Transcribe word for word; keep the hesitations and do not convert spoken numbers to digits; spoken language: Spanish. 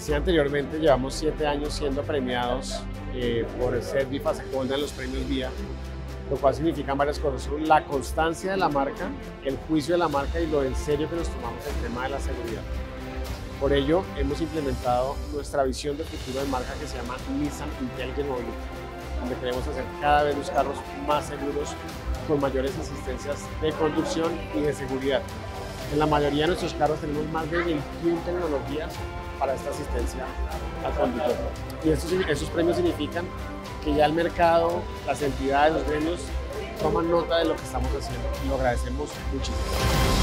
decía anteriormente, llevamos siete años siendo premiados eh, por ser Biface Golden en los premios V I A, lo cual significa varias cosas: la constancia de la marca, el juicio de la marca y lo en serio que nos tomamos el tema de la seguridad. Por ello, hemos implementado nuestra visión de futuro de marca que se llama Nissan Intelligent Mobility, donde queremos hacer cada vez los carros más seguros, con mayores asistencias de conducción y de seguridad. En la mayoría de nuestros carros tenemos más de veintiuna tecnologías para esta asistencia al conductor. Y estos, esos premios significan que ya el mercado, las entidades, los gremios toman nota de lo que estamos haciendo y lo agradecemos muchísimo.